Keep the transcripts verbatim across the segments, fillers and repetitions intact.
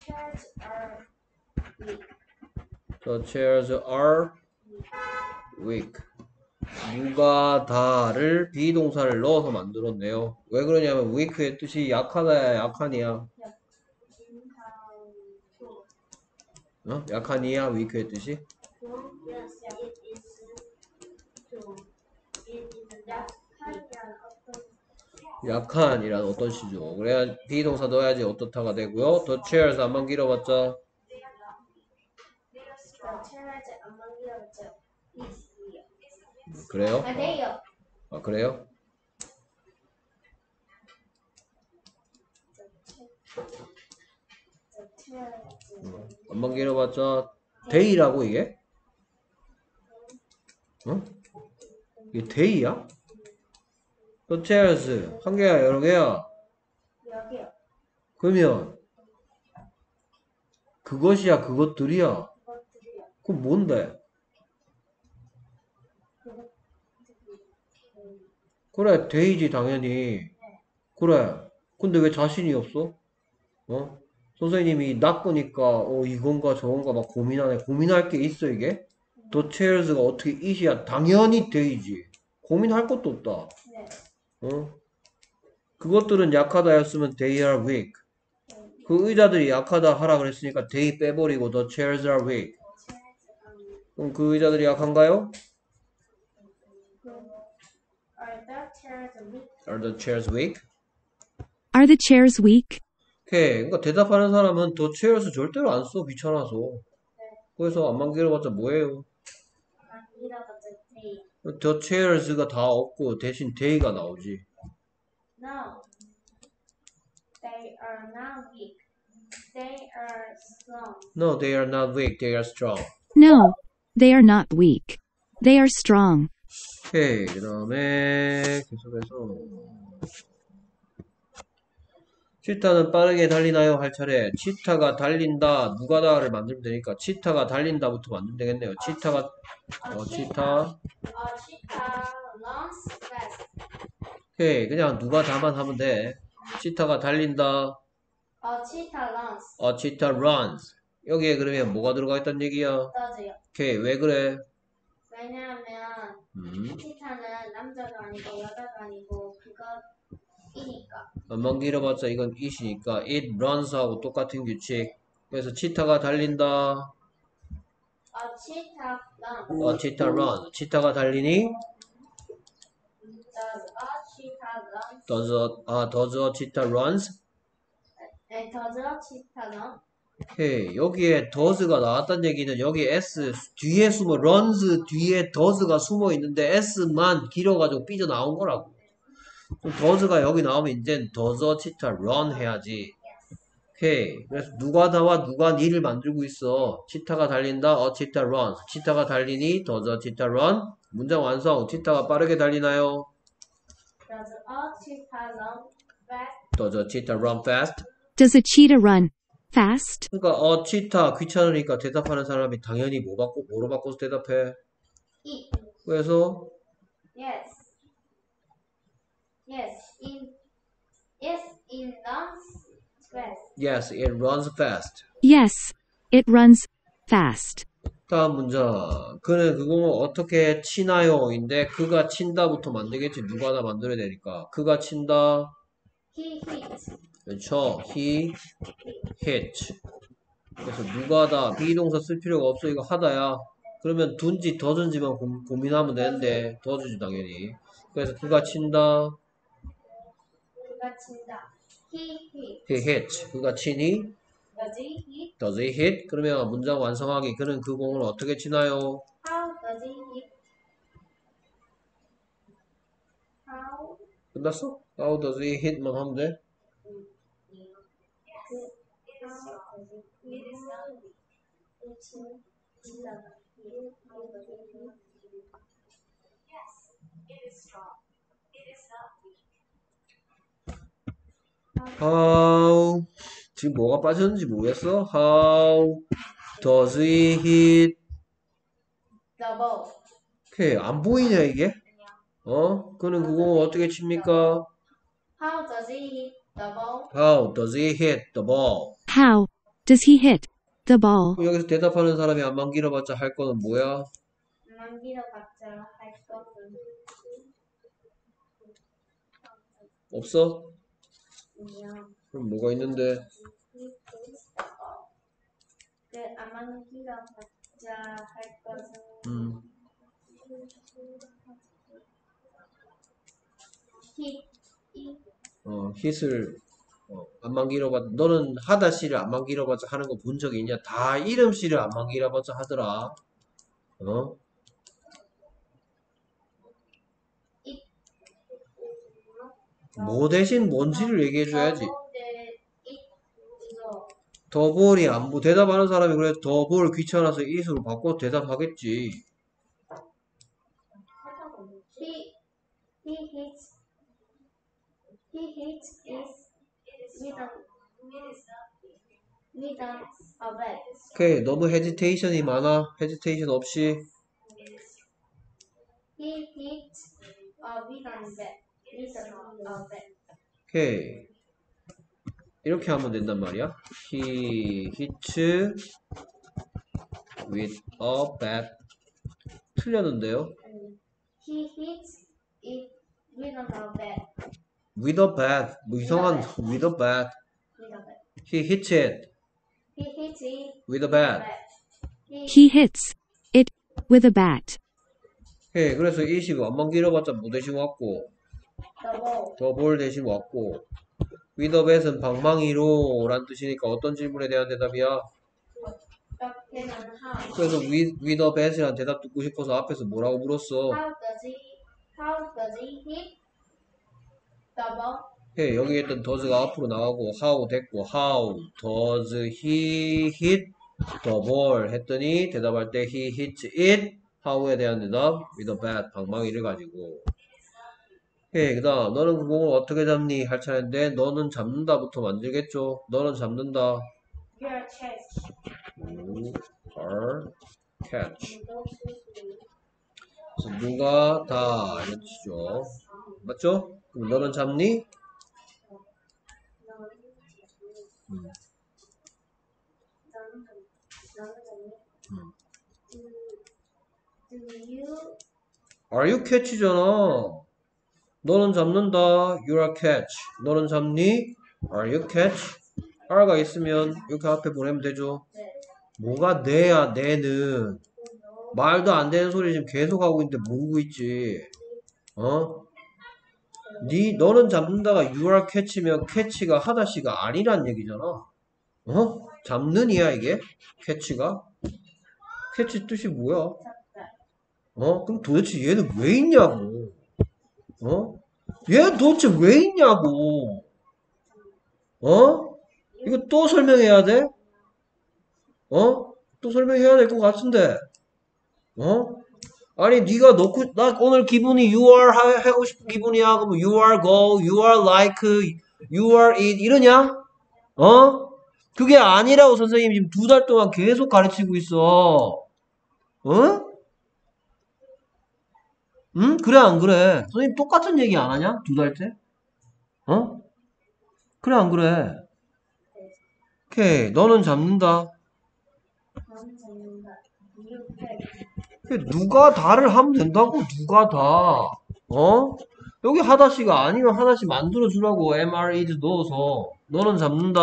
chairs are weak. The chairs are weak. 누가 다를 비동사를 넣어서 만들었네요. 왜 그러냐면 weak의 뜻이 약하다야 약하니야? 어? 약하니야 weak의 뜻이? Yes, it is to. It is 약한이란 어떤 약한이란 어떤 시죠? 그래야 비동사 넣어야지 어떻다가 되고요. The chairs 안만 길어봤자 the chairs 안 만들어졌죠. 있어요. 그래요? 아, 돼요. 아 그래요? The chairs. 안만 길어봤자 day라고 이게? 어? 이게 day야? The chairs 한 개야 여러 개야? 여기요. 그러면 그것이야 그것들이야? 그것들이요. 그럼 뭔데? 그래 데이지 당연히. 그래 근데 왜 자신이 없어? 어? 선생님이 낚으니까 어 이건가 저건가 막 고민하네. 고민할 게 있어 이게? The chairs가 어떻게 it이야? 당연히 데이지. 고민할 것도 없다. 네. 어? 그것들은 약하다였으면 they are weak. 그 의자들이 약하다 하라 그랬으니까 they 빼버리고 the chairs are weak. 그럼 그 의자들이 약한가요? Are the chairs weak? Are the chairs weak? Are the chairs weak? 오케이. 그러니까 대답하는 사람은 the chairs 절대로 안 써. 귀찮아서. 그래서 안만 길어봤자 뭐예요? 안 잃어봤죠. They. the chairs가 다 없고 대신 they가 나오지. No. They are not weak. They are strong. No, they are not weak. They are strong. No, they are not weak. They are strong. 오케이. 그 다음에 계속해서 치타는 빠르게 달리나요? 할 차례. 치타가 달린다. 누가다를 만들면 되니까 치타가 달린다부터 만들면 되겠네요. 치타가 어, 치타. A cheetah runs fast. 오케이. 그냥 누가다만 하면 돼. 치타가 달린다. A cheetah runs. 어, 치타 runs. 여기에 그러면 뭐가 들어가 있단 얘기야? 떠져요. 오케이. 왜 그래? 왜냐하면 음. 치타는 남자도 아니고 여자도 아니고 그것이니까. 안만 길어봤자 이건 it이니까 it runs하고 똑같은 규칙. 그래서 치타가 달린다. A cheetah runs. 어, 치타 run. 치타가 달리니? Does a cheetah run? Does a, 아, does a cheetah runs? And does a cheetah run? 오케이. 여기에 does가 나왔다는 얘기는 여기 s 뒤에 숨어 runs 뒤에 does가 숨어 있는데 s만 길어가지고 삐져나온 거라고. 그럼 does가 여기 나오면 이제 does a cheetah run 해야지. 오케이. 그래서 누가 다와 누가 니를 만들고 있어. 치타가 달린다. a cheetah runs. 치타가 달리니 does a cheetah run. 문장 완성. 치타가 빠르게 달리나요? Does a cheetah run fast? does a cheetah run fast? Does a cheetah run fast? 그러니까 어 치타 귀찮으니까 대답하는 사람이 당연히 뭐 바꿔 뭐로 바꿔서 대답해. It. 그래서 Yes. Yes. In. Yes. In runs fast. yes, it runs fast. Yes, it runs fast. 다음 문장. 그는 그 공을 어떻게 치나요? 인데 그가 친다부터 만들겠지. 누가 다 만들어야 되니까. 그가 친다. He hits. 그렇죠. he hit. 그래서 누가 다 비동사 쓸 필요가 없어. 이거 하다야. 그러면 둔지 더든지만 고, 고민하면 되는데 더주지 당연히. 그래서 그가 친다. 그가 친다. He hits. he hit. 그가 치니? Does he hit? does he hit? 그러면 문장 완성하기. 그는 그 공을 어떻게 치나요? How does he hit? How? 끝났어? how does he hit만 하면 돼? how 지금 뭐가 빠졌는지 모르겠어? how does he hit? The ball. 오케이 안 보이냐 이게? 어? 그는 그 공을 어떻게 칩니까? How does he hit the ball? how does he hit the ball? How does he hit the ball? 그럼 여기서 대답하는 사람이 안만 길어봤자 할 거는 뭐야? 만들어봤자 할 것은 없어? 그냥 그럼 뭐가 있는데? 그 만들어봤자 할 것은 음, 히, 이, 어, hit을 어, 안만 길어봤자 너는 하다 씨를 안만 길어봤자 하는 거 본 적이 있냐? 다 이름 씨를 안만 길어봤자 하더라. 어? 이, 뭐 대신 뭔지를 얘기해줘야지. 더볼때 이, 이거 더볼이 안, 보 대답하는 사람이 그래 더볼 귀찮아서 it으로 바꿔 대답하겠지. he, he hits he hits is with a with a, a bat. 오케이, 너무 헤지테이션이 많아. 헤지테이션 없이. He hits a with a bat. With a, a bat. 오케이. 이렇게 하면 된단 말이야. He hits with a bat. 틀렸는데요? He hits it with a bat. With a bat. 뭐 이상한 with a bat. With a bat. He hits it He hits it with a bat. He, He hits it with a bat. 오케이. 그래서 it이 안만 길어봤자 뭐 대신 왔고 the ball. 더볼 대신 왔고 with a bat은 방망이로 란 뜻이니까 어떤 질문에 대한 대답이야? 어떻게는 how? 그래서 with, with a bat이란 대답 듣고 싶어서 앞에서 뭐라고 물었어? How does he how does he hit the ball? 예, 여기 있던 does가 앞으로 나가고 how 됐고 how does he hit the ball 했더니 대답할 때 he hits it how에 대한 대답 with a bat 방망이를 가지고 예, 그 다음 너는 그 공을 어떻게 잡니 할 차례인데 너는 잡는다부터 만들겠죠. 너는 잡는다 Your chest. you are catch 그래서 누가 다 이런 뜻이죠. 맞죠? 그럼 너는 잡니? 음. 음. Do you Are you catch잖아. 너는 잡는다. You are catch. 너는 잡니? Are you catch? R가 있으면 이렇게 앞에 보내면 되죠. 뭐가 내야 내는 말도 안 되는 소리 지금 계속 하고 있는데 모르고 있지. 어? 니 너는 잡는다가 you are catch면 catch가 하다시가 아니란 얘기잖아. 어? 잡는이야 이게? catch가? catch 뜻이 뭐야? 어? 그럼 도대체 얘는 왜 있냐고. 어? 얘 도대체 왜 있냐고. 어? 이거 또 설명해야 돼? 어? 또 설명해야 될 것 같은데. 어? 아니 네가 넣고 나 오늘 기분이 you are 하, 하고 싶은 기분이야. 그럼 you are go, you are like, you are it 이러냐? 어? 그게 아니라고 선생님이 지금 두 달 동안 계속 가르치고 있어. 어? 응? 그래 안 그래? 선생님 똑같은 얘기 안 하냐? 두 달째? 어? 그래 안 그래? 오케이 너는 잡는다. 너는 잡는다. You catch. 누가 다를 하면 된다고 누가 다 어? 여기 하다시가 아니면 하다시 만들어주라고 엠알 is 넣어서 너는 잡는다.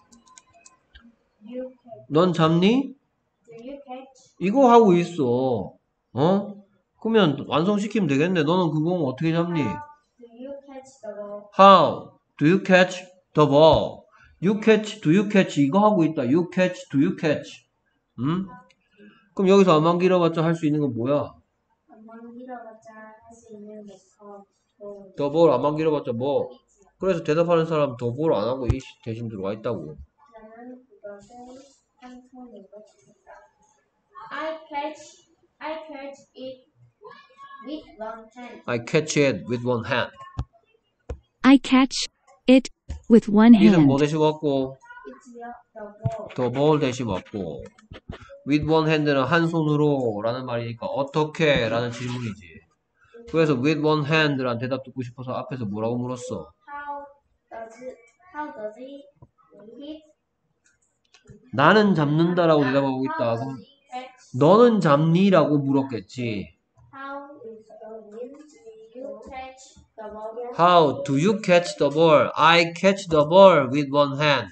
You catch. 넌 잡니? Do you catch? 이거 하고 있어. 어? 그러면 완성시키면 되겠네. 너는 그 공 어떻게 잡니? How do you catch the ball? How do you catch the ball? You catch, do you catch 이거 하고 있다. You catch, do you catch 음? 그럼 여기서 안만 길어봤자 할 수 있는 건 뭐야? 한번 길어봤자 할 수 있는 게 더, 더, 더 볼 안만 길어봤자 뭐? 그래서 대답하는 사람 더 볼 안 하고 이 대신 들어와 있다고. 나는 그것을 한 손으로 잡는다. I catch, I catch it with one hand. I catch it with one hand. I catch it with one it은 뭐 hand. 대신 왔고 It's your, the ball. 더 볼 대신 왔고 with one hand는 한 손으로 라는 말이니까 어떻게 라는 질문이지. 그래서 with one hand란 대답 듣고 싶어서 앞에서 뭐라고 물었어? How does it, how does it hit 나는 잡는다라고 대답하고 있다. 그럼 너는 잡니라고 물었겠지. How is the wind you catch the ball? How do you catch the ball? I catch the ball with one hand.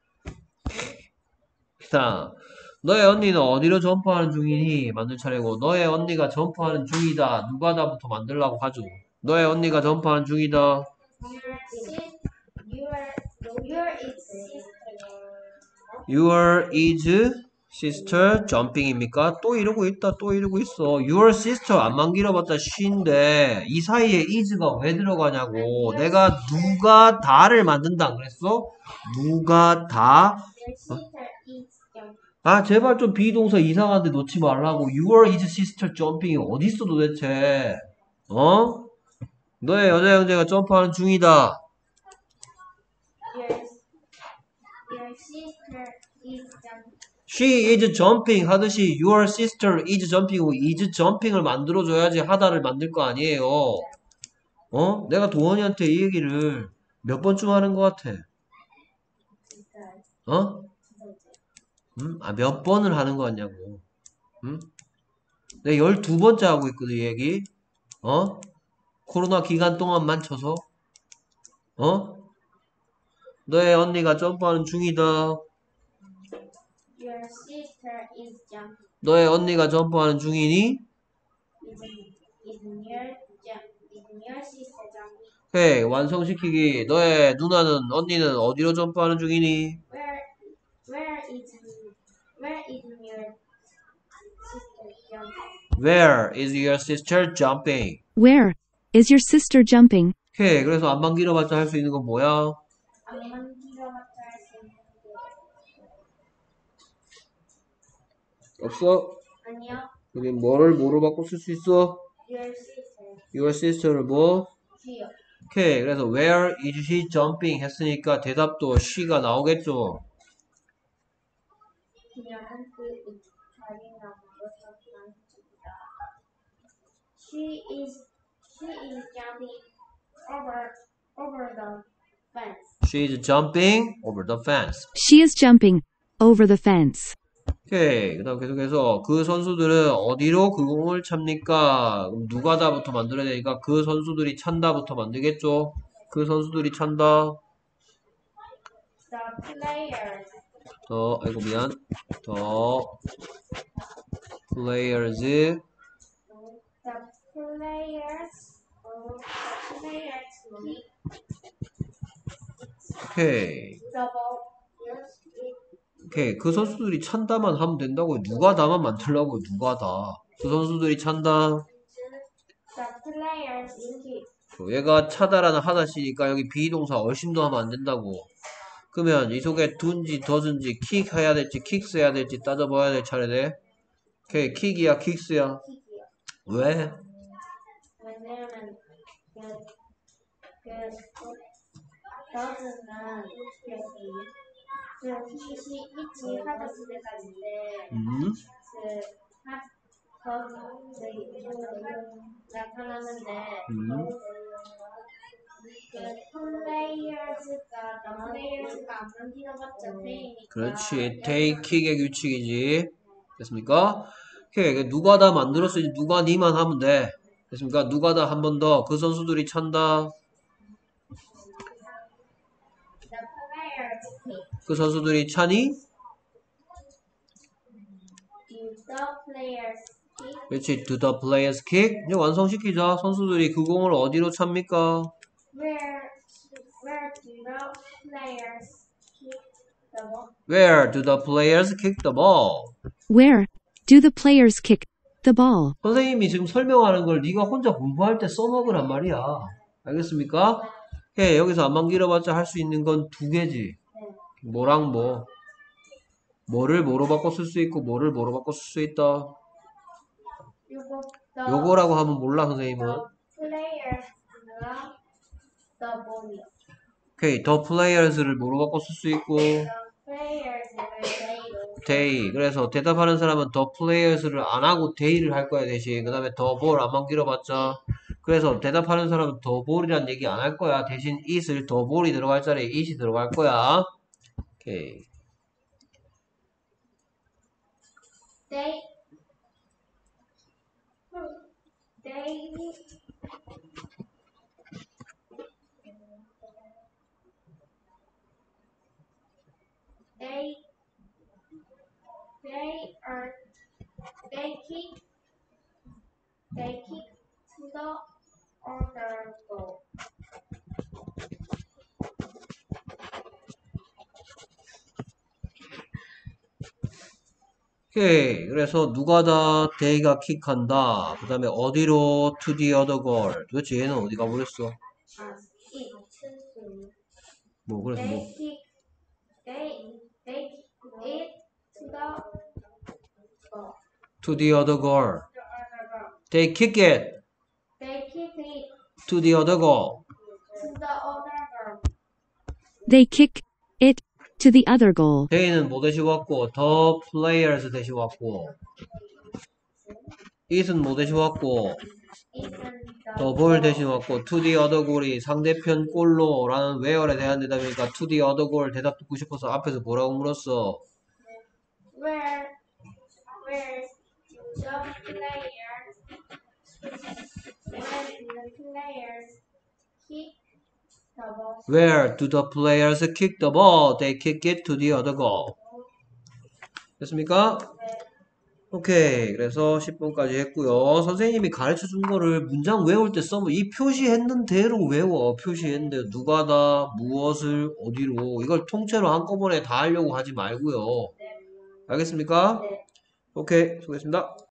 자, 너의 언니는 어디로 점프하는 중이니? 만들 차례고, 너의 언니가 점프하는 중이다. 누가 다부터 만들라고 하죠. 너의 언니가 점프하는 중이다. Your sis, your, your is sister. Your is sister jumping입니까? 또 이러고 있다. 또 이러고 있어. Your sister 안만 길어봤자 she인데 이 사이에 is가 왜 들어가냐고. 내가 누가 다를 만든다 안 그랬어? 누가 다. Your sister is jumping. 아 제발 좀 비동사 이상한데 넣지 말라고. Your is sister jumping이 어딨어 도대체. 어? 너의 여자 형제가 점프하는 중이다. Your, your sister is jumping. She is jumping 하듯이 your sister is jumping이고 is jumping을 만들어줘야지 하다를 만들 거 아니에요. 어? 내가 도원이한테 이 얘기를 몇 번쯤 하는 것 같아? 어? 음? 아, 몇 번을 하는 거 같냐고. 음? 내가 열두 번째 하고 있거든, 이 얘기. 어? 코로나 기간 동안만 쳐서. 어? 너의 언니가 점프하는 중이다. Your sister is jumping. 너의 언니가 점프하는 중이니? Is, is your jump? Is your sister jumping? 오케이, 완성시키기. 너의 누나는, 언니는 어디로 점프하는 중이니? Where, where is, where is your sister jumping? Where is your sister jumping? Where is your sister jumping? 오케이, 그래서 안만 길어봤자 할 수 있는 건 뭐야? 안만 길어봤자 할 수 있는 게 없어? 아니요. 여기 뭐를 뭐로 바꿔 쓸 수 있어? Your sister. Your sister를 뭐? She요. 오케이, 그래서 where is she jumping 했으니까 대답도 she가 나오겠죠? 그녀는 그 자리 나무로 점프하는 중이다. She is, she is jumping over, over the fence. She is jumping over the fence. She is jumping over the fence. 오케이, 그 다음 계속해서 그 선수들은 어디로 그 공을 찹니까? 그럼 누가 다부터 만들어야 되니까 그 선수들이 찬다부터 만들겠죠? 그 선수들이 찬다. The players, 더, 아이고 미안. 더 players. the players, oh, the players kick 오케이. the ball. Yes, it 오케이. 그 선수들이 찬다만 하면 된다고. 누가 다만 만들라고. 누가 다. 그 선수들이 찬다. the players kick. 얘가 차다라는 하다시니까 여기 비동사 얼씬도 하면 안 된다고. 그러면 이 속에 둔지 더든지 킥 해야 될지 킥스 해야 될지 따져봐야 될 차례네. 오케이. 킥이야 킥스야. 킥이요. 왜? 왜냐면 그, 그, 더즈는 그, 그 킥이 있지 하다 때까지인데 음? 그, 하, 더즈 나타나는데 음? 그 플레이어즈가 더 플레이어즈가 안 만들어봤자 페이니까 그렇지. 테이킥의 규칙이지. 됐습니까? 오케이. 누가 다 만들었으니 누가 니만 하면 돼. 됐습니까? 누가 다 한 번 더. 그 선수들이 찬다. The players kick. 그 선수들이 차니? Do the players kick? 그렇지. Do the players kick? 이제 완성시키자. 선수들이 그 공을 어디로 찹니까? Where, where do the players kick the ball? Where do the players kick the ball? Where do the players kick the ball? 선생님이 지금 설명하는 걸 네가 혼자 공부할 때 써먹으란 말이야. 알겠습니까? 오케이. 여기서 안만 길어봤자 할 수 있는 건 두 개지. 뭐랑 뭐. 뭐를 뭐로 바꿔 쓸 수 있고 뭐를 뭐로 바꿔 쓸 수 있다. 요거 the, 요거라고 하면 몰라 선생님은. the players the ball이요. 오케이. the players를 뭐로 바꿔 쓸 수 있고 The players를 they로. they. 그래서 대답하는 사람은 the players를 안 하고 they를 할 거야 대신. 그 다음에 the ball 안만 길어봤자. 그래서 대답하는 사람은 the ball이란 얘기 안 할 거야. 대신 it을 the ball이 들어갈 자리에 it이 들어갈 거야. 오케이. They they they they are they kick they kick to the other goal. 오케이. 그래서 누가 다 they가 킥한다. 그 다음에 어디로 to the other goal. 도대체 얘는 어디 가버렸어? 아, it to 뭐 그래서 뭐 they kick they they kick it to the goal. to the other goal. The other goal. They kick it They kick it to the other goal. to the other goal. They kick it to the other goal. they는 뭐 대신 왔고 the players 대신 왔고 it은 뭐 대신 왔고 Isn't the ball 대신 왔고 to the other goal이 상대편 골로 라는 where에 대한 대답이니까 to the other goal 대답 듣고 싶어서 앞에서 뭐라고 물었어? where where the players when the players kick the ball. Where do the players kick the ball? They kick it to the other goal. 됐습니까? 오케이. 그래서 십 번까지 했고요. 선생님이 가르쳐 준 거를 문장 외울 때 써면 이 표시했는 대로 외워. 표시했는데 누가 다 무엇을 어디로 이걸 통째로 한꺼번에 다 하려고 하지 말고요. 알겠습니까? 네. 오케이. 수고했습니다.